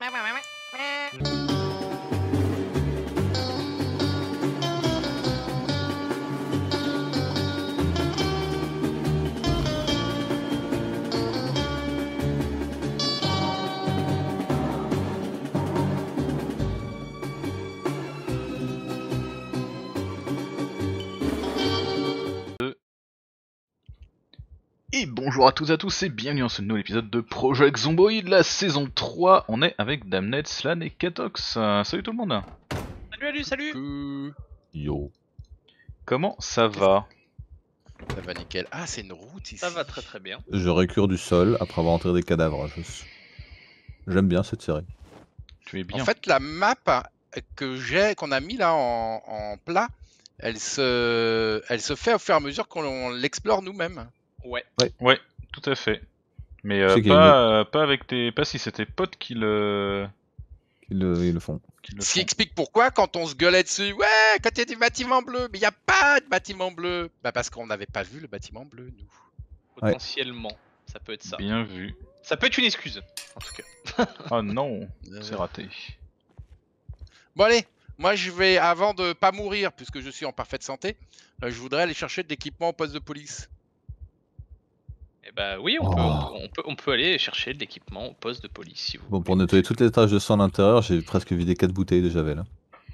Et bonjour à toutes et à tous et bienvenue dans ce nouvel épisode de Project Zomboid, la saison 3. On est avec Damned, Slan et Katox. Salut tout le monde. Salut. Yo. Comment ça va? Ça va nickel. Ah, c'est une route ici. Ça va très bien. Je récure du sol après avoir enterré des cadavres. J'aime bien cette série. Tu es bien. En fait, la map qu'on a mis là en plat, elle se fait au fur et à mesure qu'on l'explore nous-mêmes. Ouais. Ouais, tout à fait. Mais Je sais qu'il y pas avec pas si c'est tes potes qui le Ils le font. Ce qui explique pourquoi quand on se gueulait dessus, ouais, quand il y a des bâtiments bleus, mais il n'y a pas de bâtiment bleu. Bah parce qu'on n'avait pas vu le bâtiment bleu, nous. Potentiellement, ça peut être ça. Bien vu. Ça peut être une excuse, en tout cas. Oh non, c'est raté. Bon allez, moi je vais, avant de pas mourir, puisque je suis en parfaite santé, je voudrais aller chercher de l'équipement au poste de police. Et bah oui, on peut aller chercher de l'équipement au poste de police si vous Bon, voulez. pour nettoyer toutes les taches de sang à l'intérieur, j'ai presque vidé 4 bouteilles de Javel.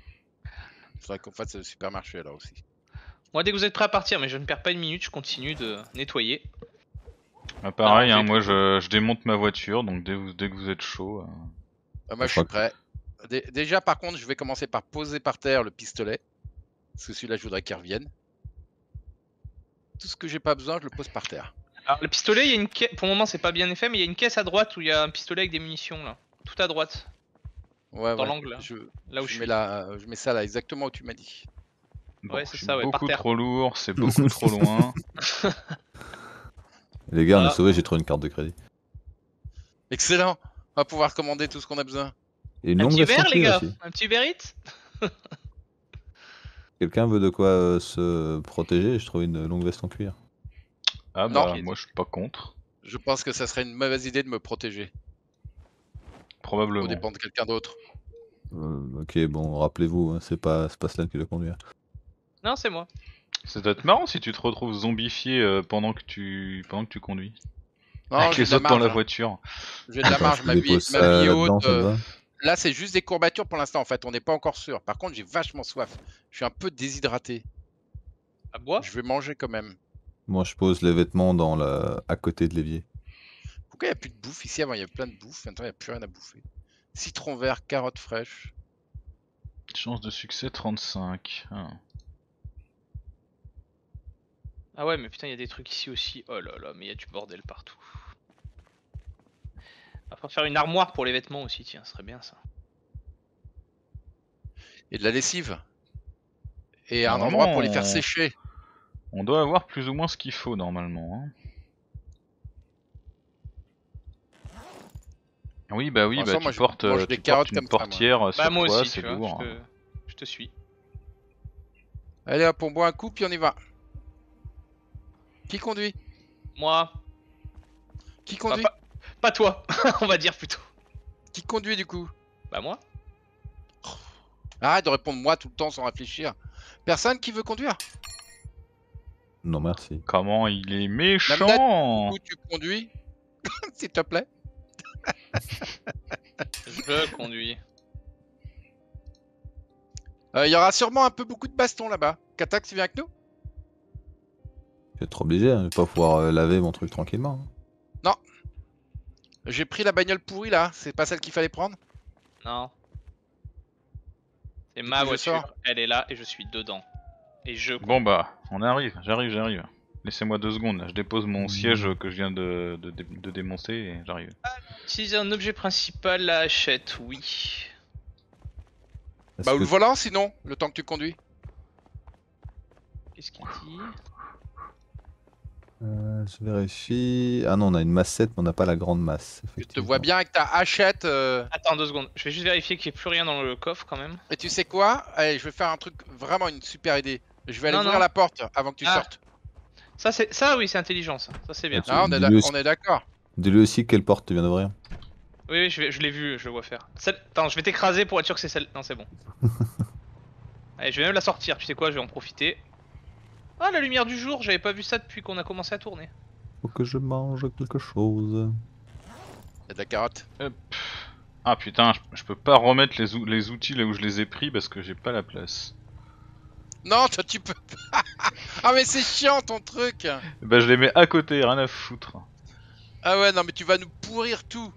Il faudrait qu'on fasse le supermarché là aussi. Moi, dès que vous êtes prêts à partir, mais je ne perds pas une minute, je continue de nettoyer. Ah, pareil, Non, hein, moi je démonte ma voiture, donc dès que vous êtes chaud. Moi je suis prêt. Déjà par contre je vais commencer par poser par terre le pistolet. Parce que celui-là je voudrais qu'il revienne. Tout ce que j'ai pas besoin je le pose par terre. Alors, le pistolet, il y a une caisse. Pour le moment, c'est pas bien fait, mais il y a une caisse à droite où il y a un pistolet avec des munitions là. Tout à droite. Ouais, Dans ouais. l'angle, là. Là où je suis. Je mets ça là exactement où tu m'as dit. Bon, Ouais, c'est je suis ça, ouais, par beaucoup terre. trop lourd, c'est beaucoup trop loin. Les gars, on Ah. est sauvés, j'ai trouvé une carte de crédit. Excellent. On va pouvoir commander tout ce qu'on a besoin. Et une Un longue petit veste en verre, les cuir gars. aussi. Un petit verrit. Quelqu'un veut de quoi se protéger? Je trouve une longue veste en cuir. Ah Non. bah moi je suis pas contre. Je pense que ça serait une mauvaise idée de me protéger. Probablement. Au dépend de quelqu'un d'autre. Ok, bon, rappelez-vous, hein, c'est pas Slan qui doit conduire. Non, c'est moi. Ça doit être marrant si tu te retrouves zombifié pendant que tu conduis. Non, Avec j'ai les de la autres dans la marge. voiture. J'ai de la marge, ma Je vie dépose ça est là-dedans, haute. ça te va? Là c'est juste des courbatures pour l'instant en fait, on n'est pas encore sûr. Par contre j'ai vachement soif. Je suis un peu déshydraté. À bois. Je vais manger quand même. Moi, je pose les vêtements à côté de l'évier. Pourquoi il n'y a plus de bouffe ici? Avant il y avait plein de bouffe, maintenant il n'y a plus rien à bouffer. Citron vert, carotte fraîche. Chance de succès 35. Ah. Ah ouais, mais putain, il y a des trucs ici aussi. Oh là là, mais il y a du bordel partout. On va faire une armoire pour les vêtements aussi, tiens, ce serait bien ça. Et de la lessive. Et un Normalement, endroit pour les faire sécher. On doit avoir plus ou moins ce qu'il faut normalement. Hein. Oui, bah Pour l'instant, moi, tu je portes, mange des tu carottes portes une comme ça, moi. portière sur Bah moi toi, aussi, c'est tu vois, lourd. je te suis. Allez hop, on boit un coup puis on y va. Qui conduit? Moi. Qui conduit? Pas toi, on va dire plutôt. Qui conduit du coup? Bah moi. Arrête de répondre moi tout le temps sans réfléchir. Personne qui veut conduire? Non, merci. Comment il est Du méchant! coup, tu conduis? S'il te plaît. Je conduis. Il y aura sûrement un peu beaucoup de bastons là-bas. Katak, tu viens avec nous? Je vais être obligé, hein, je vais pas pouvoir laver mon truc tranquillement. hein. J'ai pris la bagnole pourrie là, c'est pas celle qu'il fallait prendre? Non. C'est Du ma coup, je voiture, sors. elle est là et je suis dedans. Et je... Bon bah, on arrive, j'arrive. Laissez-moi 2 secondes, là. Je dépose mon siège que je viens de démonter et j'arrive. Utiliser un objet principal, la hachette, oui. Est-ce Bah ou que- le volant sinon, le temps que tu conduis. Qu'est-ce qu'il dit? Je vérifie. Ah non, on a une massette, mais on n'a pas la grande masse. Je te effectivement. vois bien avec ta hachette. Attends 2 secondes, je vais juste vérifier qu'il n'y ait plus rien dans le coffre quand même. Et tu sais quoi? Allez, je vais faire un truc, vraiment une super idée. Je vais aller Non, ouvrir non. la porte avant que tu Ah. sortes. Ça oui, c'est intelligent ça, c'est bien. Tu- Ah, dis-lui aussi- on est d'accord. Dis-lui aussi quelle porte tu viens d'ouvrir. Oui, oui, je l'ai vu, je le vois faire. Attends, je vais t'écraser pour être sûr que c'est celle. Non, c'est bon. Allez, je vais même la sortir, tu sais quoi, je vais en profiter. Ah, la lumière du jour, j'avais pas vu ça depuis qu'on a commencé à tourner. Faut que je mange quelque chose. Y'a de la carotte. Ah putain, je peux pas remettre les outils là où je les ai pris parce que j'ai pas la place. Non, toi tu peux pas. Ah mais c'est chiant ton truc. Bah je les mets à côté, rien à foutre. Ah ouais, non mais tu vas nous pourrir tout.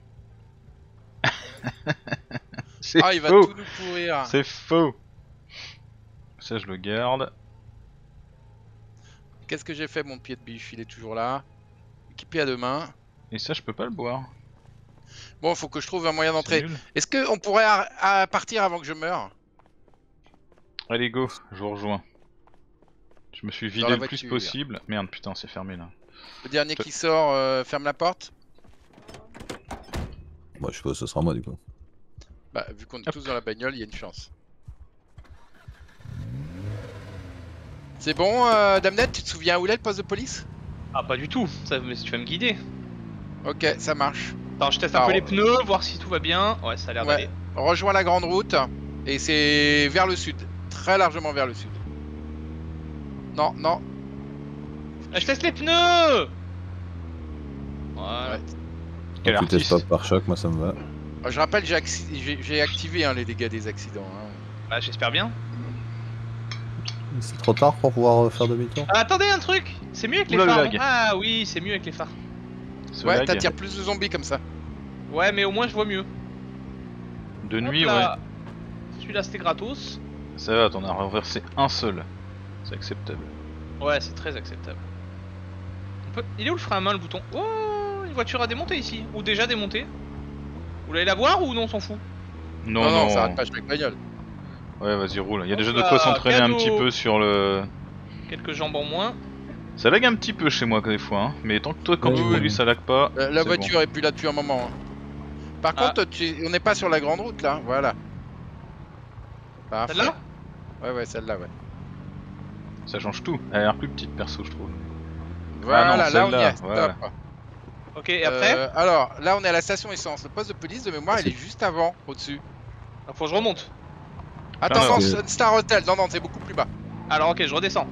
C'est Ah, il va faux. tout nous pourrir. C'est faux. Ça je le garde. Qu'est-ce que j'ai fait mon pied de biche? Il est toujours là. Équipé à deux mains. Et ça je peux pas le boire. Bon, faut que je trouve un moyen C'est d'entrer. nul. Est-ce qu'on pourrait partir avant que je meure? Allez go, je vous rejoins. Je me suis vidé la le plus voiture. possible. Merde putain c'est fermé là. Le dernier qui sort, ferme la porte. Bon, je suppose que ce sera moi du coup. Bah, vu qu'on est Hop. tous dans la bagnole, il y a une chance. C'est bon, Damnette, tu te souviens où est le poste de police? Ah, pas du tout, ça, mais tu vas me guider. Ok, ça marche. Attends, je teste un peu les pneus, voir si tout va bien. Ouais, ça a l'air Ouais. d'aller. Rejoins la grande route et c'est vers le sud. Très largement vers le sud. Non, non. Ah, je teste les pneus. Voilà. Ouais. Quel Donc, tu testes artiste. Ah, pas par choc, moi ça me va. Je rappelle, j'ai activé hein, les dégâts des accidents. Hein. Bah, j'espère bien. C'est trop tard pour pouvoir faire demi-tour. Ah, attendez, un truc. C'est mieux avec les Oula, le phares. lag. non Ah oui, c'est mieux avec les phares. Ce Ouais, lag, t'attires plus de zombies comme ça. Ouais, mais au moins je vois mieux. de Hop nuit là. Celui-là c'était gratos. ouais. Ça va, t'en as renversé un seul. C'est acceptable. Ouais, c'est très acceptable. Il est où le frein à main, le bouton? Oh, une voiture à démonter ici. Ou déjà démontée. Vous voulez la voir ou non, on s'en fout? Non, Non, non, ça arrête pas chaque bagnole. Ouais, vas-y, roule. Il y a déjà de Hop quoi là, s'entraîner un cadeau. petit peu sur le. Quelques jambes en moins. Ça lag un petit peu chez moi des fois, hein. Mais tant que toi, quand Oui, tu oui. conduis, ça lag pas. La c'est voiture est plus là depuis un moment. hein. Par Ah. contre, on n'est pas sur la grande route là. Voilà. Parfait. Celle-là? Ouais, celle-là, ouais. bon. Ça change tout. Elle a l'air plus petite, perso, je trouve. Voilà, non, là on y celle-là, est. Stop. voilà. Ok, et après? Alors, là on est à la station essence. Le poste de police de mémoire, Ah, il est juste avant, au-dessus. Faut que je remonte. Attends, non, non, c'est- Star Hotel. Non, c'est beaucoup plus bas. Alors ok, je redescends.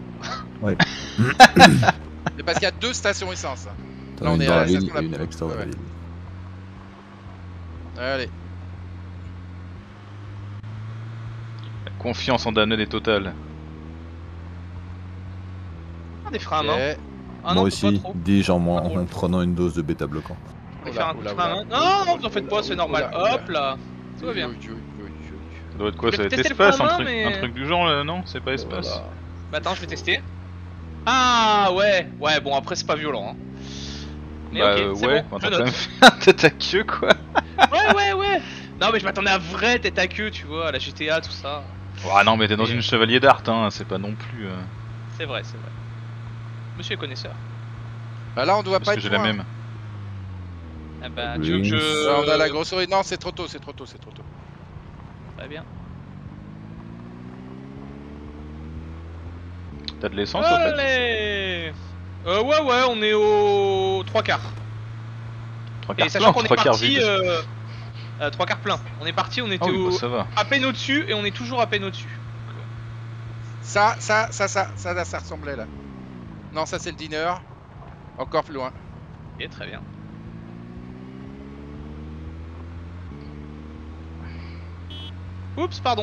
C'est parce qu'il y a deux stations essence. Là, T'en on as une est dans à la la ville station et la une à plus- l'extérieur de la ouais. ville. Allez. La confiance en Damned est totale. Ah, des freins à Ok. main. Ah Moi non, aussi, pas trop. dis-je Pas trop. en prenant une dose de bêta bloquant. On va Oula, faire un coup de oula, frein à oula. main. Non, non, vous en faites pas, c'est Oula, normal. oula. Hop là. Tout va bien. Ça doit être quoi? Je Ça vais doit être tester le frein à espace, main, un truc, mais- un truc du genre là, non? C'est pas espace? Voilà. Bah attends, je vais tester. Ah ouais, ouais, bon après c'est pas violent. Hein. Mais Bah ok, c'est ouais, bon, enfin, je t'as quand note. même fait un tête à queue quoi. Ouais. Non mais je m'attendais à vrai tête à queue, tu vois, à la GTA, tout ça. Ah non, mais t'es dans Et- une chevalier d'art, hein, c'est pas non plus. C'est vrai, c'est vrai. Monsieur est connaisseur. Bah là, on doit pas Parce que être j'ai la loin. même. Ah bah, Oui. tu veux que je... Là, on a la grosserie. Non, c'est trop tôt. Très bien. T'as de l'essence au fait? Allez ouais, on est au 3 quarts. 3 Et quarts sachant plein, qu'on est 3 quarts parti... vide. 3 quarts plein. On est parti, on était Ah oui, au... bah, ça va. à peine au-dessus et on est toujours à peine au-dessus. Ça ressemblait là. Non, ça c'est le dîner. Encore plus loin. Ok, très bien. Oups, pardon.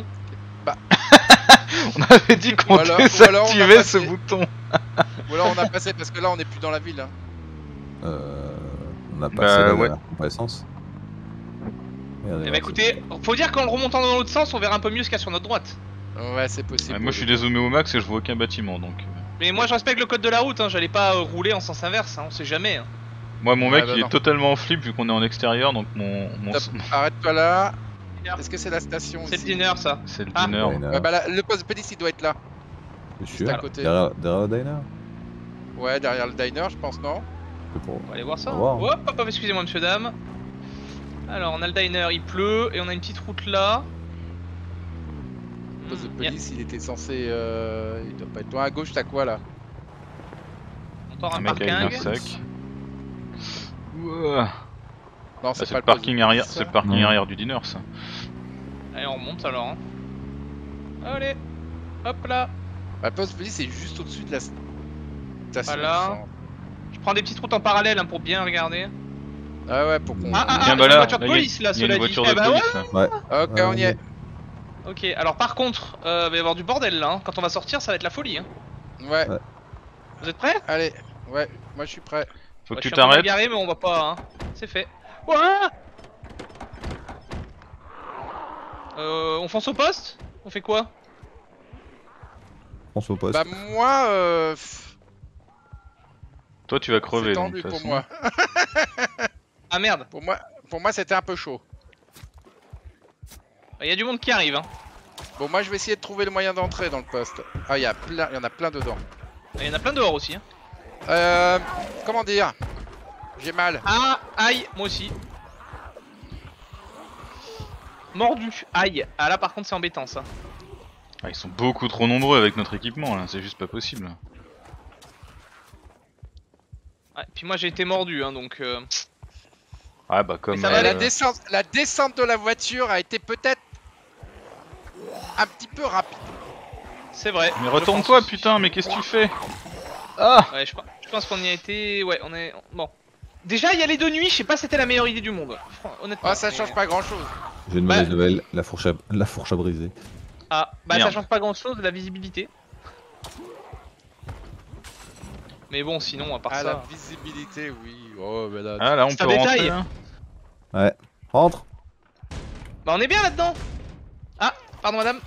On avait dit qu'on Ou alors- ou alors on a désactivait ce passé- bouton. Ou alors on a passé parce que là on est plus dans la ville. Hein. On a passé Bah, la ouais. pompe à essence. Eh bah écoutez, faut dire qu'en le remontant dans l'autre sens, on verra un peu mieux ce qu'il y a sur notre droite. Ouais, c'est possible. Ouais, moi je suis dézoomé au max et je vois aucun bâtiment donc. Mais moi je respecte le code de la route, hein, j'allais pas rouler en sens inverse, hein, on sait jamais. Hein. Moi mon Ouais, mec bah il non. est totalement en flip vu qu'on est en extérieur donc mon Top. Arrête-toi là. Dinner. Est-ce que c'est la station C'est le ici diner ça. c'est le Ah. dîner. Ouais, bah là, le poste de police il doit être là. Je Juste suis à côté. derrière le diner. Ouais, derrière le diner, je pense, non? C'est pour- On va aller voir ça. On va voir. Hop, excusez-moi monsieur dame. Alors on a le diner, il pleut et on a une petite route là. Le poste de Hmm, police il était censé. Il doit pas être loin. À gauche, t'as quoi là? Encore Un un mec avec un parking. sac. Ouah. Non, Bah, c'est c'est pas le parking arrière, ça. c'est le parking Non. arrière du diner ça. Allez, on remonte alors. Hein. Allez, hop là. Bah, le poste de police c'est juste au-dessus de la station. Voilà. Je prends des petites routes en parallèle hein, pour bien regarder. Ah ouais, pour qu'on. Tiens, il y bah a là, une voiture de là, il y a- police là, il y a cela une dit. voiture Eh de bah police là. Ok, on y est. Ok, alors par contre, va y avoir du bordel là. Hein. Quand on va sortir, ça va être la folie. Hein. Ouais, Ouais. Vous êtes prêts? allez. Ouais, moi je suis prêt. Faut que Je tu suis en train de me t'arrêtes. garer, mais on va pas. Hein. C'est fait. Ouais. On fonce au poste? On fait quoi? On se au poste. Bah, moi, Toi tu vas crever. c'est donc, tendu de toute pour façon. moi. Ah merde, Pour moi c'était un peu chaud. il y a du monde qui arrive. Hein. Bon, moi je vais essayer de trouver le moyen d'entrer dans le poste. Ah, il y en a plein dedans. Il y en a plein dehors aussi. Hein. Comment dire? J'ai mal. Ah, aïe, moi aussi. Mordu, aïe. Ah là par contre c'est embêtant ça. Ah, ils sont beaucoup trop nombreux avec notre équipement là, c'est juste pas possible. Ouais, puis moi j'ai été mordu hein, donc Ah bah comme. ça va aller. La descente de la voiture a été peut-être un petit peu rapide. c'est vrai. Mais je retourne-toi pense. putain, mais qu'est-ce que tu fais? Ah! Ouais, je pense qu'on y a été. Ouais, on est. Bon. Déjà y aller de nuit, je sais pas si c'était la meilleure idée du monde. Honnêtement. Ah, ça mais- change pas grand chose. J'ai une bah- mauvaise nouvelle, la fourche a brisé. Ah, bah Merde. ça change pas grand chose de la visibilité. Mais bon, sinon à part Ah, la ça. visibilité, oui. Oh, mais là. Ah là on C'est un peut rentrer détail. là. Ouais. Rentre. Bah on est bien là-dedans. Ah, pardon madame.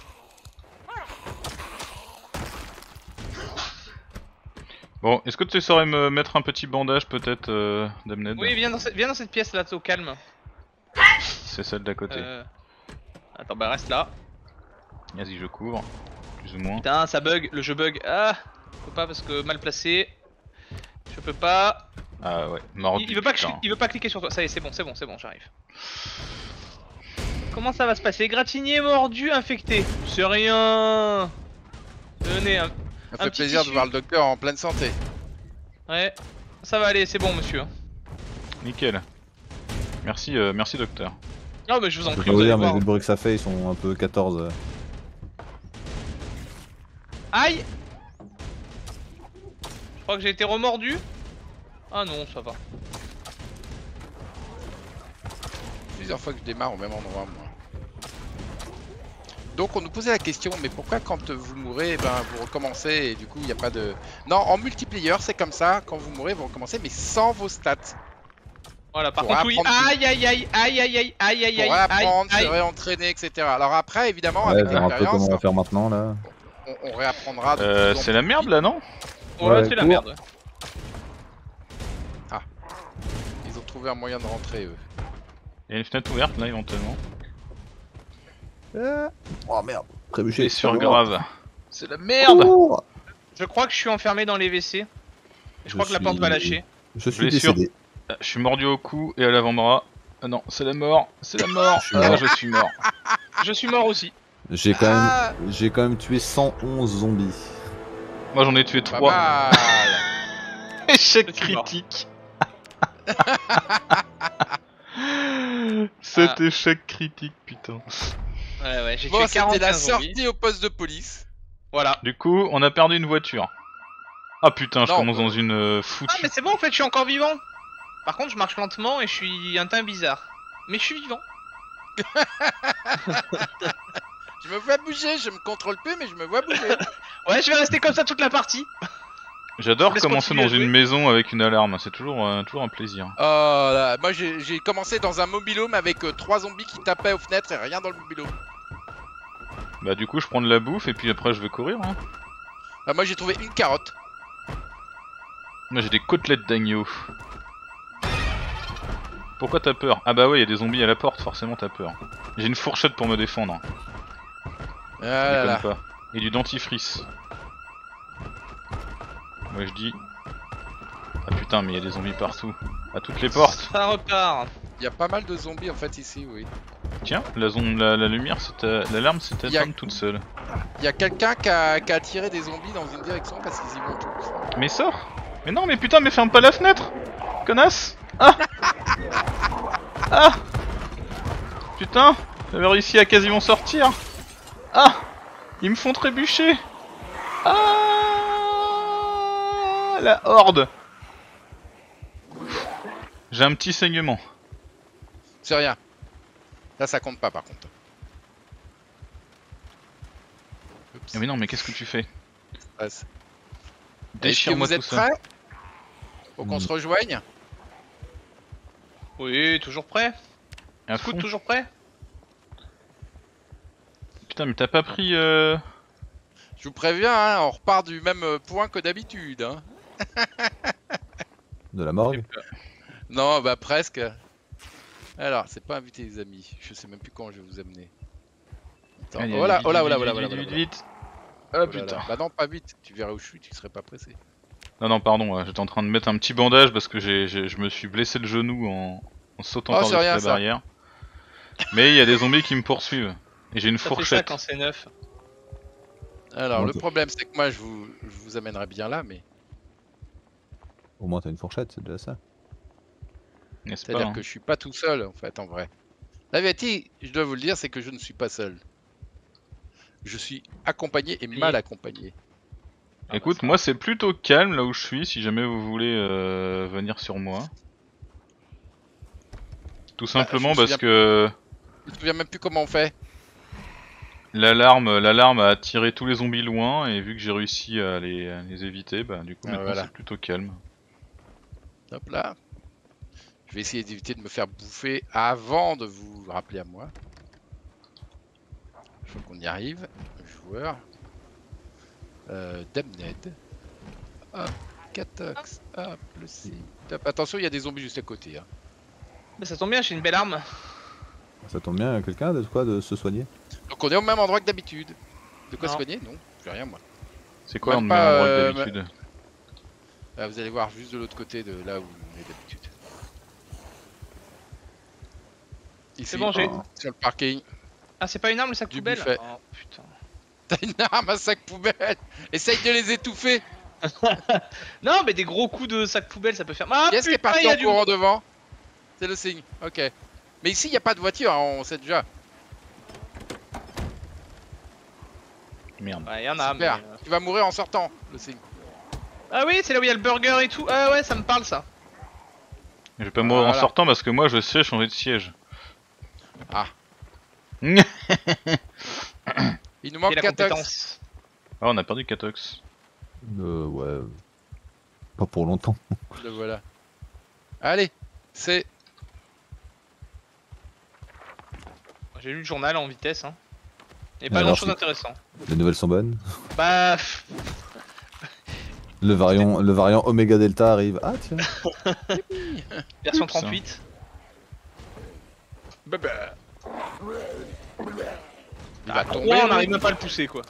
Bon, est-ce que tu saurais me mettre un petit bandage peut-être, Damned? Oui, viens dans cette pièce là, au calme. C'est celle d'à côté. Attends, bah reste là. Vas-y, je couvre. Plus ou moins. Putain, ça bug, le jeu bug. Ah, je peux pas parce que mal placé. Je peux pas. Ah ouais, mordu. Il veut pas que putain. il veut pas cliquer sur toi. Ça y est, c'est bon, j'arrive. Comment ça va se passer? Égratigné, mordu, infecté. C'est rien. Venez, hein. Ça un fait petit plaisir de tissu. voir le docteur en pleine santé. Ouais. Ça va aller, c'est bon, monsieur. Nickel. Merci, merci docteur. Non, mais je vous en Je peux prie, pas vous vous allez dire, mais voir. vu le bruit que ça fait, ils sont un peu 14. Aïe. Je crois que j'ai été remordu. Ah non, ça va. Plusieurs fois que je démarre au même endroit, moi. Donc on nous posait la question, mais pourquoi quand vous mourrez, ben vous recommencez et du coup il n'y a pas de... Non, en multiplayer c'est comme ça, quand vous mourrez vous recommencez mais sans vos stats. Voilà, par Pour contre, oui. apprendre- Aïe, aïe, aïe, aïe, aïe, aïe, aïe, aïe, Pour aïe, réapprendre, se aïe. réentraîner, etc. Alors après évidemment Ouais, avec voir un peu comment l'expérience, on va faire maintenant là. on réapprendra de plus en C'est la plus merde vite. là, non? Ouais, Ouais, c'est la cours. merde. Ils ont trouvé un moyen de rentrer eux. Il y a une fenêtre ouverte là éventuellement. Oh merde, trébuché. Et sur grave. C'est la merde! Cours. Je crois que je suis enfermé dans les WC. Et je crois que la suis- porte va lâcher. Je suis Blessure. décédé. Ah, je suis mordu au cou et à l'avant-bras. Ah non, c'est la mort, c'est la mort. Je suis Ah, mort. je suis mort. Je suis mort aussi. J'ai Ah. quand même tué 111 zombies. Moi j'en ai tué Pas 3. mal. Échec Je suis mort. critique. Cet Ah. échec critique, putain. Ouais, ouais, j'ai Bon, tué c'était 45 la zombies. sortie au poste de police. Voilà. Du coup, on a perdu une voiture. Ah putain, je Non. commence dans une Ah, foutue. mais c'est bon, en fait, je suis encore vivant. Par contre, je marche lentement et je suis un teint bizarre. Mais je suis vivant. Je me vois bouger, je me contrôle plus mais je me vois bouger. Ouais, je vais rester comme ça toute la partie. J'adore Laisse commencer continuer dans à une jouer. maison avec une alarme, c'est toujours un plaisir. Oh là, moi j'ai commencé dans un mobilhome avec 3 zombies qui tapaient aux fenêtres et rien dans le mobilhome. Bah du coup je prends de la bouffe et puis après je vais courir. Hein. Moi j'ai trouvé une carotte. Moi j'ai des côtelettes d'agneau. Pourquoi t'as peur? Ah bah ouais, il y a des zombies à la porte, forcément t'as peur. J'ai une fourchette pour me défendre. Ah là là. Déconne pas. Et du dentifrice. Moi je dis... Ah putain mais il y a des zombies partout. À toutes les portes. Ça repart. Il y a pas mal de zombies en fait ici, oui. Tiens, la lumière, l'alarme s'est Y a- éteinte toute seule. Il y a quelqu'un qui a tiré des zombies dans une direction parce qu'ils y vont tous. Mais sors! Mais non mais putain mais ferme pas la fenêtre! Connasse! Ah! Ah! Putain! J'avais réussi à quasiment sortir! Ah! Ils me font trébucher! Ah! La horde! J'ai un petit saignement. C'est rien. Là, ça compte pas par contre. Oups. Ah mais non, mais qu'est-ce que tu fais? Est-ce que Déchire-moi vous tout êtes ça. prêts? Faut qu'on se rejoigne? Oui, toujours prêt. À Scout, fond. toujours prêt. Putain, mais t'as pas pris Je vous préviens, hein, on repart du même point que d'habitude. Hein. De la morgue. Non, bah presque. Alors, c'est pas inviter les amis. Je sais même plus quand je vais vous amener. Attends. Allez, Oh là, allez, oh là, vite, oh là, vite, oh là, vite, oh là, vite, oh là. vite. Oh Ah là putain. là. Bah non, pas vite. Tu verras où je suis, tu serais pas pressé. Non, non, pardon, j'étais en train de mettre un petit bandage parce que je me suis blessé le genou en sautant Oh, c'est par-dessus rien, la ça. barrière. Mais il y a des zombies qui me poursuivent. Et j'ai une Ça fait ça fourchette. quand c'est neuf. Alors, le Ok. problème, c'est que moi, je vous amènerai bien là, mais. Au moins t'as une fourchette, c'est déjà ça. N'est-ce pas C'est-à-dire hein. que je suis pas tout seul, en fait, en vrai. La vérité, je dois vous le dire, c'est que je ne suis pas seul. Je suis accompagné et mal accompagné. Écoute, moi c'est plutôt calme là où je suis si jamais vous voulez venir sur moi. Tout simplement je me parce que Je me souviens même plus comment on fait. l'alarme a attiré tous les zombies loin et vu que j'ai réussi à les éviter, bah du coup Ah, maintenant voilà. c'est plutôt calme. Hop là. Je vais essayer d'éviter de me faire bouffer avant de vous rappeler à moi. Il faut qu'on y arrive. Joueur. Damned. Hop, Catox. Hop, le C. Top. Attention, il y a des zombies juste à côté. Hein. Mais ça tombe bien, j'ai une belle arme. Ça tombe bien, quelqu'un de quoi de se soigner? Donc on est au même endroit que d'habitude. De quoi Non. se cogner? Non, j'ai rien moi. C'est quoi Même on pas, endroit que d'habitude? Ah, vous allez voir juste de l'autre côté de là où on est d'habitude. Ici, C'est bon, j'ai. sur le parking. Ah, c'est pas une arme le sac Du poubelle? buffet. Oh putain. T'as une arme à sac poubelle. Essaye de les étouffer. Non, mais des gros coups de sac poubelle ça peut faire. Ah Qui est-ce qui est putain, parti il y a en du. courant devant? C'est le signe. Ok. Mais ici, il n'y a pas de voiture, hein, on sait déjà. Merde. Ouais, y en a, mais. Super. Tu vas mourir en sortant, le signe. Ah oui, c'est là où il y a le burger et tout. Ah ouais, ça me parle ça. Je vais pas mourir en Voilà. sortant parce que moi je sais changer de siège. Ah. Il nous Et manque la 14. compétence. Ah on a perdu Catox. Ouais. Pas pour longtemps. Le voilà. Allez, c'est. J'ai lu le journal en vitesse. Hein. Et pas Alors, grand chose c'est- d'intéressant. Les nouvelles sont bonnes. Bah. Le variant Oméga Delta arrive. Ah tiens. Version Oups. 38. Il Ah, va 3, tomber. on lui. n'arrive même pas à le pousser quoi.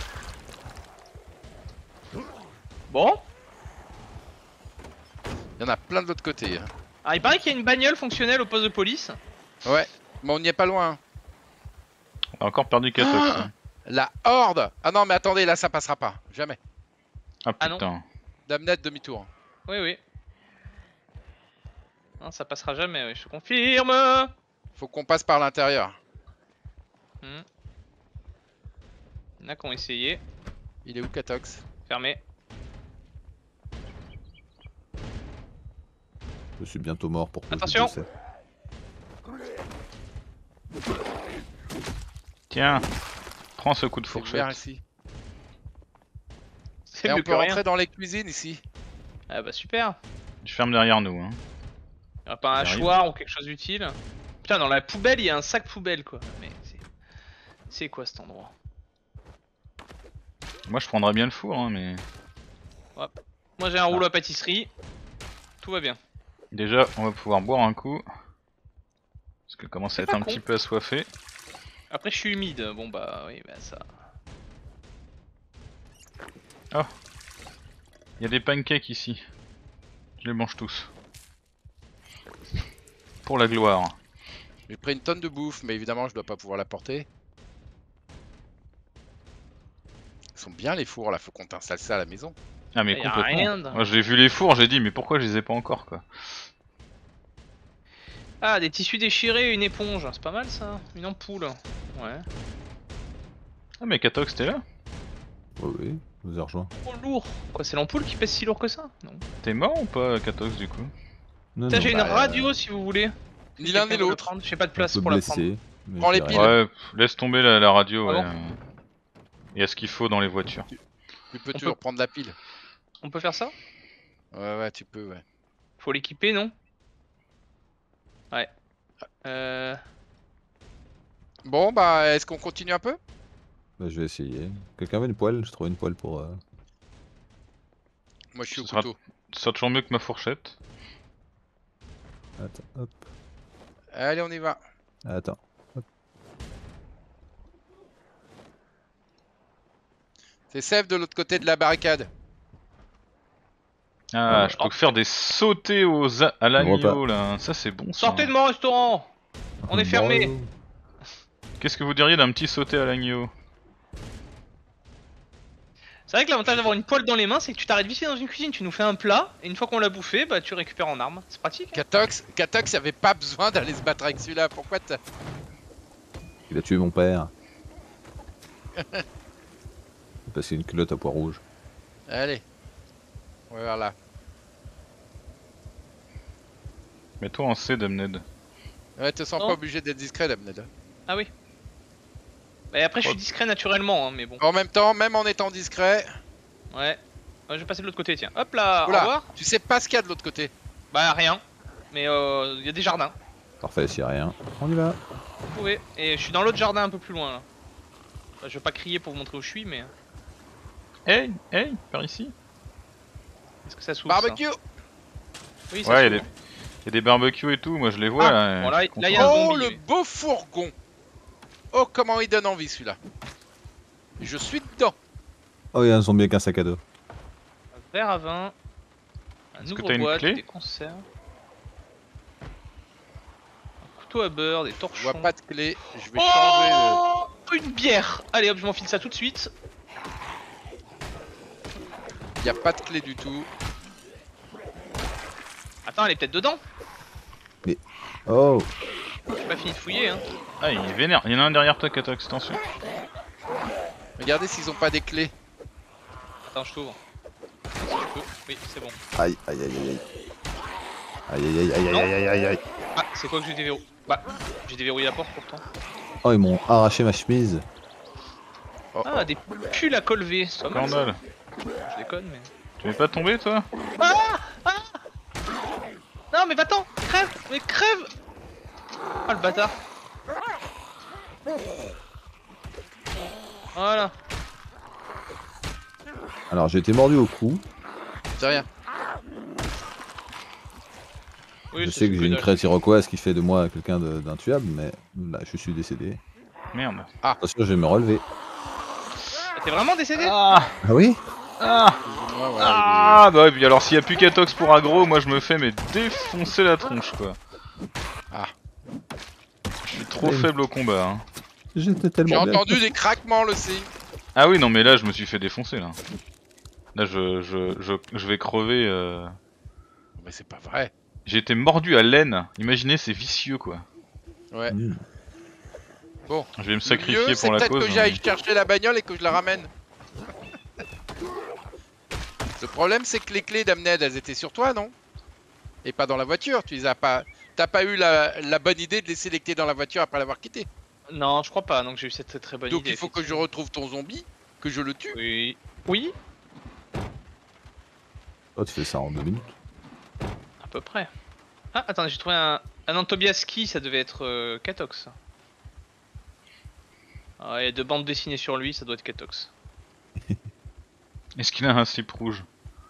Bon. Il y en a plein de l'autre côté. Hein. Ah, il paraît qu'il y a une bagnole fonctionnelle au poste de police. Ouais, mais on n'y est pas loin. On a encore perdu Catox. Ah hein. La horde. Ah non, mais attendez, là ça passera pas. Jamais. Ah Ah non. putain. Damned demi-tour. Oui, oui. Non, ça passera jamais, oui, je te confirme. Faut qu'on passe par l'intérieur. Il y en a qui ont essayé. Il est où Catox? Fermé. Je suis bientôt mort pour cause de Attention. décès. Tiens. Prends ce coup de C'est ouvert fourchette. ici. C'est Et on mieux peut que rien. rentrer dans les cuisines ici. Ah bah super. Je ferme derrière nous. Hein. Il y a pas un J'arrive. hachoir ou quelque chose d'utile. Putain, dans la poubelle, il y a un sac poubelle quoi. Mais c'est quoi cet endroit? Moi je prendrais bien le four hein, mais... Moi j'ai un rouleau à pâtisserie. Tout va bien. Déjà on va pouvoir boire un coup. Parce que commence à C'est être pas un con. petit peu assoiffé. Après je suis humide. Bon bah oui, bah ça. Il y a des pancakes ici. Je les mange tous. Pour la gloire. J'ai pris une tonne de bouffe, mais évidemment je dois pas pouvoir la porter. Ils sont bien les fours là, faut qu'on t'installe ça à la maison. Ah mais Y a complètement. rien dedans. Moi j'ai vu les fours, j'ai dit mais pourquoi je les ai pas encore quoi. Ah, des tissus déchirés, une éponge, c'est pas mal ça. Une ampoule. Ouais. Ah mais Katox t'es là? Oui, oui, je vous ai rejoint. Oh lourd. Quoi, c'est l'ampoule qui pèse si lourd que ça? Non. T'es mort ou pas Katox du coup? Non, Tiens, non, j'ai une bah, radio si vous voulez. Ni l'un Quelqu'un ni veut la l'autre. prendre. J'ai pas de un place peu pour la prendre. blessé. Mais Prends je les vais piles. rien. Ouais, laisse tomber la radio, Ah ouais. bon Il y a ce qu'il faut dans les voitures. Tu peux On toujours peut- prendre la pile. On peut faire ça? Ouais, tu peux, ouais. Faut l'équiper, non? Ouais. Euh... Bon, bah, est-ce qu'on continue un peu? Bah, je vais essayer. Quelqu'un veut une poêle? Je trouve une poêle pour. Moi, je suis au Ce sera- couteau. Ça sera toujours mieux que ma fourchette. Attends, hop. Allez, on y va. Attends. C'est Sèvres de l'autre côté de la barricade. Ah, je peux faire des sautés à l'agneau là. Ça c'est bon ça. Sortez de mon restaurant! On est fermé. Bon, Qu'est-ce que vous diriez d'un petit sauté à l'agneau? C'est vrai que l'avantage d'avoir une poêle dans les mains, c'est que tu t'arrêtes vite fait dans une cuisine, tu nous fais un plat, et une fois qu'on l'a bouffé, bah tu récupères en arme. C'est pratique. Katox avait pas besoin d'aller se battre avec celui-là. Pourquoi t'as... Il a tué mon père. Il a passé une culotte à pois rouge. Allez. Voilà. Mets-toi en C, Damned. Ouais, te sens Non. pas obligé d'être discret, Damned. Ah oui. Et après, je suis discret naturellement, hein, mais bon. En même temps, même en étant discret, Ouais. Je vais passer de l'autre côté, tiens. Hop là, au oula, revoir. tu sais pas ce qu'il y a de l'autre côté. Bah rien. Mais il y a des jardins. Parfait, s'il y a rien. On y va. Vous pouvez. Et je suis dans l'autre jardin un peu plus loin là. Bah, je vais pas crier pour vous montrer où je suis, mais. Hey, hey, par ici. Est-ce que ça s'ouvre ça? Barbecue. Oui, ça Ouais, il y, s'ouvre. a des barbecues et tout, moi je les vois Ah, là. bon, là, je suis là, il y a un content. Oh, zombie, le oui. beau fourgon. Oh, comment il donne envie celui-là. Je suis dedans. Oh, il y a un zombie avec un sac à dos. Un verre à vin. Un Est-ce que t'as une ouvre-boîte, clé des conserves. Un couteau à beurre, des Je torchons. vois pas de clé. Je vais changer de... Oh, une bière. Allez hop, je m'enfile ça tout de suite. Y a pas de clé du tout. Attends, elle est peut-être dedans. Oh, J'ai pas fini de fouiller, hein. Ah, il est vénère. Il y en a un derrière toi, Katox, attention. Regardez s'ils ont pas des clés. Attends, je t'ouvre. Si je peux. Oui, c'est bon. aïe, aïe, aïe, aïe. Aïe, aïe, aïe, aïe, aïe, aïe, aïe, aïe. Ah, c'est quoi que j'ai déverrouillé? Bah, j'ai déverrouillé la porte pourtant. Oh, ils m'ont arraché ma chemise. Oh, Ah, des pulls à col V, c'est pas mal ça. Scandale. Je déconne, mais. Tu veux pas tomber toi? Non, mais va-t'en! Crève! Mais crève! Ah, le bâtard! Voilà. Alors, j'ai été mordu au cou. c'est rien. Oui, Je c'est sais que j'ai une dalle. crête iroquoise qui fait de moi quelqu'un d'intuable, mais là, je suis décédé. Merde. Attention, je vais me relever. T'es vraiment décédé? Ah, Ah oui? ah, Excusez-moi, voilà, ah, bah ouais, puis alors s'il y a plus Katox pour aggro, moi je me fais mais défoncer la tronche quoi. Ah. Je suis trop Oui. faible au combat. Hein. J'étais J'ai tellement bien. entendu des craquements le signe. Ah oui, non mais là je me suis fait défoncer là. Là je vais crever. Mais c'est pas vrai. J'ai été mordu à l'aine. Imaginez, c'est vicieux quoi. Ouais. Mmh. Bon. Je vais me Le sacrifier mieux, c'est pour la peut-être cause. que hein. j'aille chercher la bagnole et que je la ramène. Le problème, c'est que les clés d'Amned, elles étaient sur toi, non? Et pas dans la voiture. Tu les as pas. T'as pas eu la bonne idée de laisser les clés dans la voiture après l'avoir quitté. Non, je crois pas, donc j'ai eu cette très très bonne Donc idée. il faut que je retrouve ton zombie, que je le tue. Oui. Oui, Oh, tu fais ça en 2 minutes. à peu près. Ah, attendez, j'ai trouvé un Antobiaski, ça devait être Katox. Ah, il y a 2 bandes dessinées sur lui, ça doit être Katox. Est-ce qu'il a un slip rouge?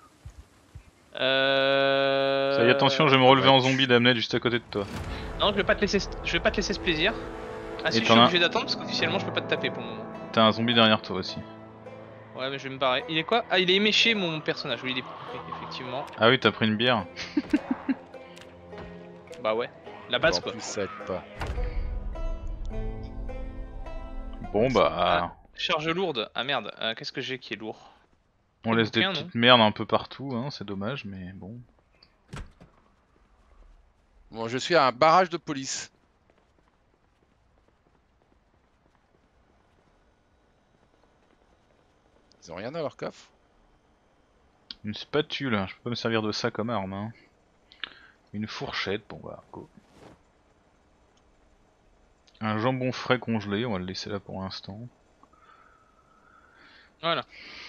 Euh... Ça y est, attention, je vais me relever en zombie d'Amned juste à côté de toi. Non, je vais pas te laisser ce plaisir. Ah si, je suis t'en as- obligé d'attendre parce qu'officiellement je peux pas te taper pour le moment. T'as un zombie derrière toi aussi. Ouais, mais je vais me barrer. Il est quoi? Ah, il est éméché mon personnage. Oui, il est oui, effectivement. Ah oui, t'as pris une bière. Bah ouais. La base En quoi. plus, ça aide pas. Bon bah, Charge lourde. Ah merde, qu'est-ce que j'ai qui est lourd? on laisse des bouquin, petites merdes un peu partout, hein, c'est dommage, mais bon. Bon, je suis à un barrage de police. Ils ont rien dans leur coffre. Une spatule, je peux pas me servir de ça comme arme. Hein. Une fourchette, bon bah go. Un jambon frais congelé, on va le laisser là pour l'instant. Voilà.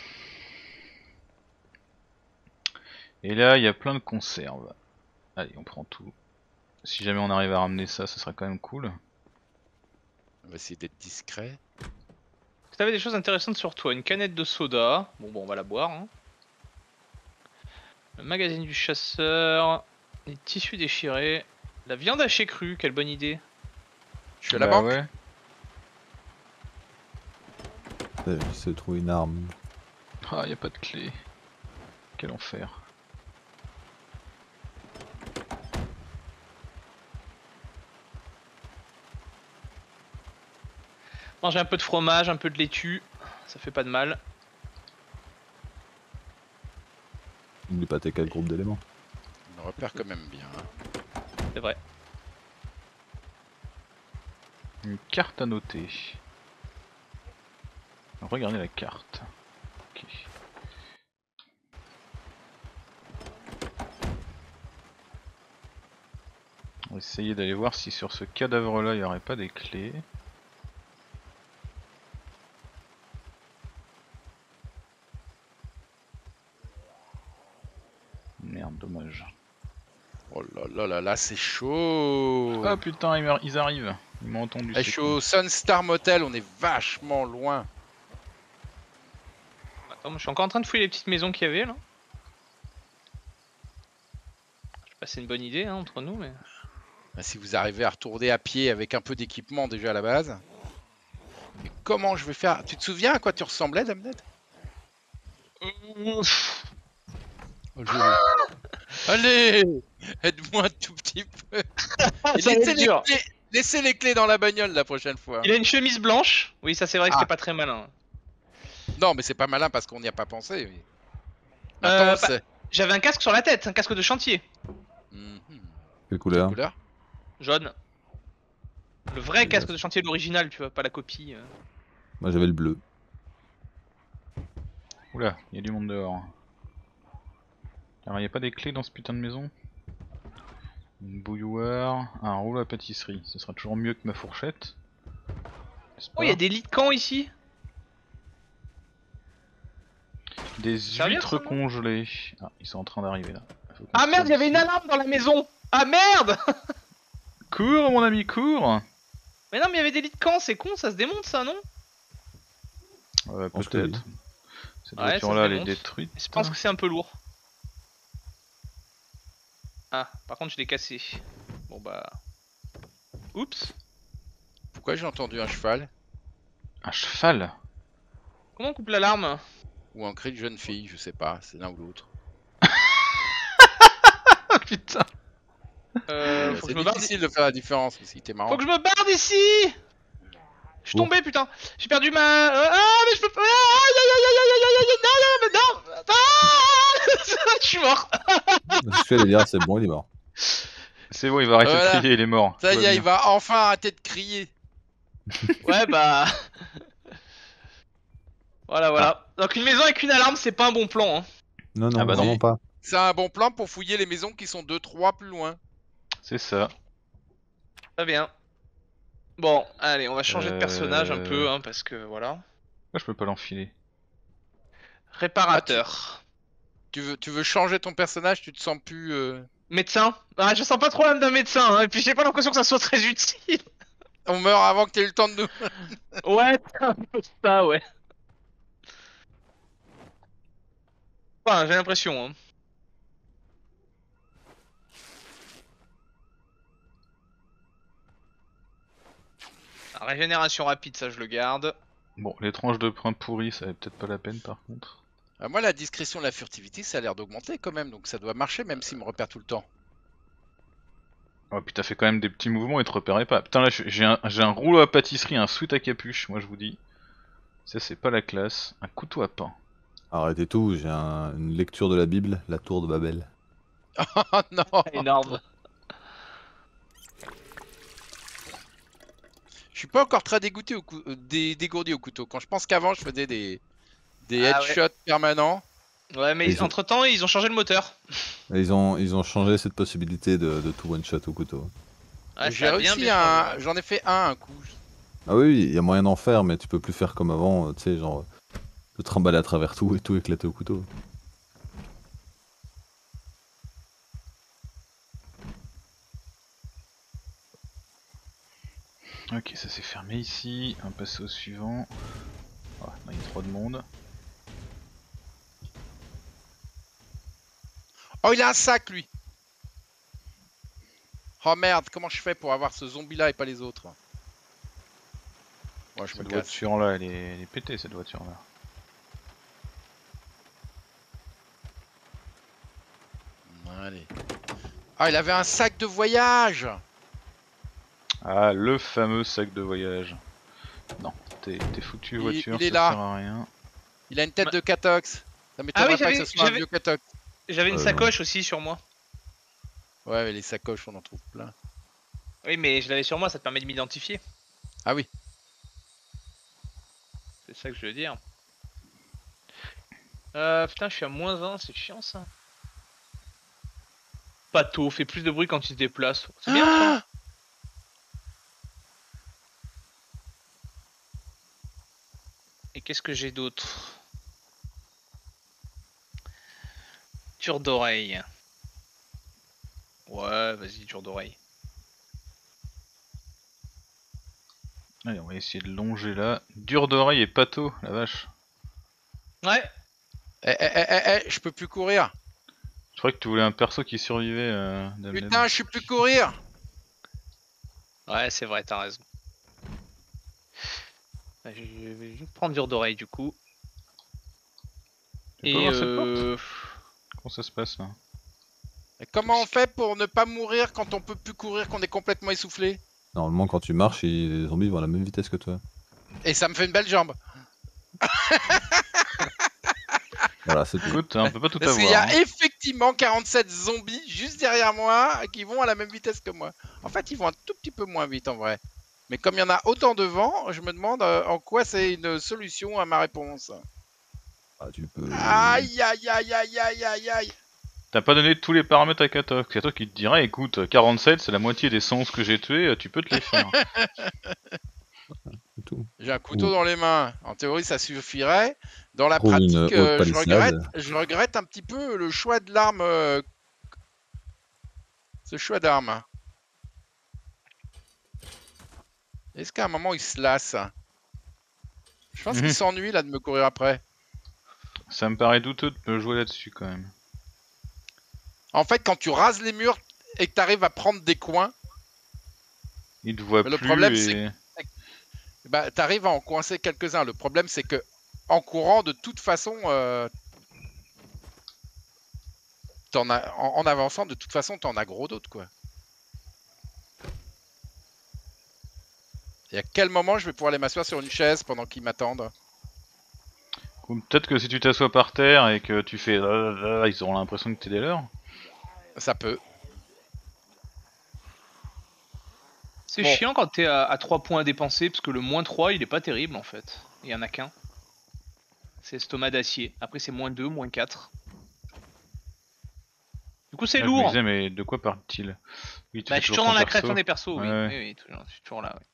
Et là il y a plein de conserves. Allez, on prend tout. Si jamais on arrive à ramener ça, ce sera quand même cool. On va essayer d'être discret. T'avais des choses intéressantes sur toi. Une canette de soda. Bon, on va la boire. Hein. Le magazine du chasseur. Les tissus déchirés. La viande hachée crue, quelle bonne idée. Je suis à la banque. Ouais. J'essaie de trouver une arme. Ah, y a pas de clé. Quel enfer. Manger un peu de fromage, un peu de laitue. Ça fait pas de mal. N'oublie pas tes 4 groupes d'éléments. On repère quand même bien. C'est vrai. Une carte à noter. Regardez la carte. Ok. On va essayer d'aller voir si sur ce cadavre là il n'y aurait pas des clés. Merde, dommage. Oh là là là là, c'est chaud. Ah putain, ils arrivent. Ils m'ont entendu. Je suis au Sunstar Motel, on est vachement loin. Attends, moi, je suis encore en train de fouiller les petites maisons qu'il y avait là. Je sais pas si c'est une bonne idée hein, entre nous, mais. Si vous arrivez à retourner à pied avec un peu d'équipement déjà à la base. Mais comment je vais faire? Tu te souviens à quoi tu ressemblais, Damned? Oh, allez, aide-moi un tout petit peu. Et Ça va être dur. Laissez les clés dans la bagnole la prochaine fois. Il a une chemise blanche. Oui, ça c'est vrai que Ah. c'était pas très malin. Non, mais c'est pas malin parce qu'on n'y a pas pensé. Oui. Maintenant, c'est... J'avais un casque sur la tête, un casque de chantier. Mhm. Quelle couleur? Couleur? Jaune. Le vrai casque de chantier, l'original, tu vois, pas la copie. Moi j'avais le bleu. Oula, il y a du monde dehors. Alors il y a pas des clés dans ce putain de maison? Une bouilloire, un rouleau à pâtisserie, ce sera toujours mieux que ma fourchette. Oh, il y a des lits de camp ici. Des Servir, huîtres ça, non congelées. Ah, ils sont en train d'arriver là. Faut qu'on Ah se merde, il y avait une ici. alarme dans la maison. Ah merde. Cours mon ami, cours. Mais non, mais il y avait des lits de camp, c'est con, ça se démonte ça, non? pense que oui. Peut-être. Cette Ouais, ça voiture là se elle est démonte. détruite. Je pense que c'est un peu lourd. Ah, par contre, je l'ai cassé. Bon bah. Oups. Pourquoi j'ai entendu un cheval? Un cheval. Comment on coupe l'alarme? Ou un cri de jeune fille, je sais pas, c'est l'un ou l'autre. Ah putain. Faut que C'est je me barre. difficile de faire la différence aussi, t'es marrant. Faut que je me barre d'ici. Je suis tombé, putain. J'ai perdu ma. Ah, mais je peux pas. Aïe, aïe, aïe, aïe, aïe, aïe, aïe, aïe, non, mais non. Ah je suis mort. Ce que j'allais dire, c'est bon, il est mort. C'est bon, il va arrêter Voilà. de crier, il est mort. Ça Tout y va est, bien. il va enfin arrêter de crier. Ouais, bah. Voilà, voilà. Donc une maison avec une alarme, c'est pas un bon plan. Hein. Non, non, Ah bah non. vraiment pas. C'est un bon plan pour fouiller les maisons qui sont 2-3 plus loin. C'est ça. Très bien. Bon, allez, on va changer de personnage un peu, hein, parce que voilà. Pourquoi je peux pas l'enfiler? Réparateur. Tu veux changer ton personnage, tu te sens plus... Médecin. Ah, je sens pas trop l'âme d'un médecin, hein, et puis j'ai pas l'impression que ça soit très utile. On meurt avant que t'aies eu le temps de nous... Ouais, c'est un peu ça, ouais. Enfin, j'ai l'impression, hein. La régénération rapide, ça je le garde. Bon, les tranches de pain pourri, ça valait peut-être pas la peine par contre. Moi, la discrétion et la furtivité, ça a l'air d'augmenter quand même, donc ça doit marcher même s'il me repère tout le temps. Oh, puis t'as fait quand même des petits mouvements et te repérais pas. Putain, là j'ai un rouleau à pâtisserie, un sweat à capuche, moi je vous dis. Ça c'est pas la classe. Un couteau à pain. Arrêtez tout, j'ai une lecture de la Bible, la tour de Babel. Oh non! Énorme. suis pas encore très dégoûté dégourdi au couteau. Quand je pense qu'avant, je faisais des Ah ouais. headshots permanents. Ouais, mais Ils ont- entre temps, ils ont changé le moteur. Et ils ont changé cette possibilité de tout one shot au couteau. Ouais, J'ai ça a bien réussi changé, ouais. j'en ai fait un coup. Ah oui, il y a moyen d'en faire, mais tu peux plus faire comme avant, tu sais, genre te trimballer à travers tout et tout éclater au couteau. Ok, ça s'est fermé ici. On va passer au suivant. Ah, il y a trop de monde. Oh, il a un sac, lui. Oh merde, comment je fais pour avoir ce zombie-là et pas les autres? Moi, je me Cette casse. voiture là, elle est pétée cette voiture là. Allez. Ah, il avait un sac de voyage. Ah, le fameux sac de voyage. Non, t'es foutu voiture, il est ça là. sert à rien. Il a une tête Ma- de catox. Ça m'étonnerait oui, pas que j'avais- ce soit un j'avais- vieux catox. J'avais une non. sacoche aussi sur moi. Ouais, mais les sacoches, on en trouve plein. Oui, mais je l'avais sur moi, ça te permet de m'identifier. Ah oui. C'est ça que je veux dire. Putain, je suis à -1, c'est chiant ça. Pato fait plus de bruit quand il se déplace. C'est bien ça. Ah, Et qu'est-ce que j'ai d'autre? Dur d'oreille. Ouais, vas-y, dur d'oreille. Allez, on va essayer de longer là. Dur d'oreille et pâteau, la vache. Ouais. je peux plus courir. Je crois que tu voulais un perso qui survivait, Damned. Putain, je sais plus courir. Ouais, c'est vrai, t'as raison. Je vais juste prendre dur d'oreille du coup. Tu peux Et voir cette porte Comment ça se passe là? Et comment on fait pour ne pas mourir quand on peut plus courir, qu'on est complètement essoufflé? Normalement, quand tu marches, les zombies vont à la même vitesse que toi. Et ça me fait une belle jambe. Voilà, c'est tout. Écoute, on peut pas tout Parce qu'il y avoir. a effectivement 47 zombies juste derrière moi qui vont à la même vitesse que moi. En fait, ils vont un tout petit peu moins vite en vrai. Mais comme il y en a autant devant, je me demande en quoi c'est une solution à ma réponse. Ah, tu peux. Aïe aïe aïe aïe aïe aïe aïe. T'as pas donné tous les paramètres à Katok. C'est toi qui te dirait, écoute, 47 c'est la moitié des sens que j'ai tués, tu peux te les faire. C'est tout. J'ai un couteau dans les mains. En théorie, ça suffirait. Dans la Trouve une pratique, haute palissade. je regrette un petit peu le choix de l'arme. Ce choix d'arme. Est-ce qu'à un moment il se lasse? Je pense qu'il s'ennuie là de me courir après. Ça me paraît douteux de me jouer là-dessus quand même. En fait, quand tu rases les murs et que tu arrives à prendre des coins, Il te voit Mais le plus problème, et... bah, tu arrives à en coincer quelques-uns. Le problème, c'est que en courant, de toute façon, en avançant, de toute façon, t'en as gros d'autres, quoi. Et à quel moment je vais pouvoir aller m'asseoir sur une chaise pendant qu'ils m'attendent? Ou peut-être que si tu t'assois par terre et que tu fais... ils auront l'impression que t'es des leurs. Ça peut. C'est Bon. chiant quand t'es à 3 points à dépenser, parce que le -3 il est pas terrible en fait. Il y en a qu'un. C'est estomac d'acier. Après c'est -2, -4. Du coup c'est Ah, je me lourd. disais, mais de quoi parle-t-il? Oui, tu Bah, fais je suis toujours toujours dans ton la perso. création des persos, oui. Ouais. Oui, oui, toujours, je suis toujours là, oui.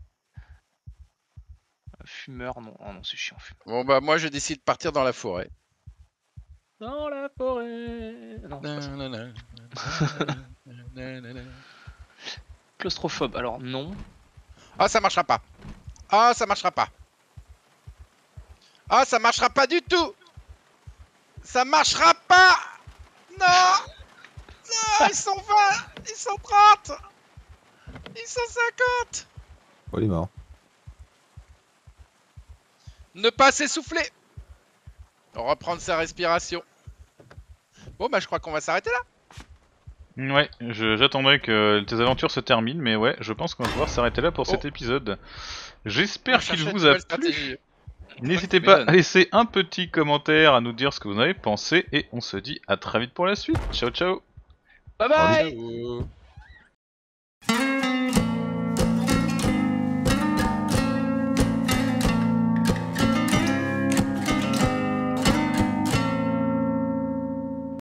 Fumeur, non. Oh non, c'est chiant, fumeur. Bon, bah, moi, je décide de partir dans la forêt. Dans la forêt. Non, c'est pas ça. Claustrophobe, alors non. Ah, ça marchera pas. Ah, ça marchera pas. Ah, ça marchera pas du tout. Ça marchera pas. Non. Non, ils sont 20. Ils sont 30. Ils sont 50. Oh, il est mort. Ne pas s'essouffler. Reprendre sa respiration. Bon, bah, je crois qu'on va s'arrêter là. Ouais, j'attendrai que tes aventures se terminent, mais ouais, je pense qu'on va pouvoir s'arrêter là pour Oh. cet épisode. On va J'espère qu'il chercher une vous a nouvelle plu. stratégie. N'hésitez Tu pas m'étonnes. à laisser un petit commentaire, à nous dire ce que vous en avez pensé, et on se dit à très vite pour la suite. Ciao ciao. Bye bye! Ciao.